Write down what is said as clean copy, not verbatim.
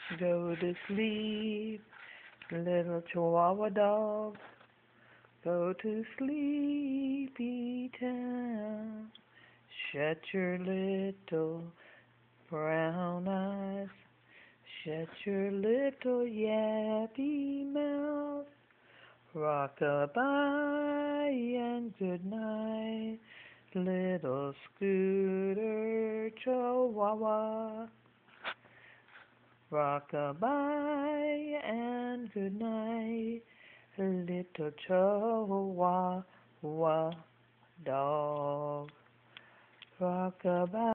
Go to sleep, little Chihuahua dog. Go to sleepy town. Shut your little brown eyes. Shut your little yappy mouth. Rock-a-bye and good night, little Scooter Chihuahua. Rock-a-bye and good night, little Chihuahua dog. Rock-a-bye.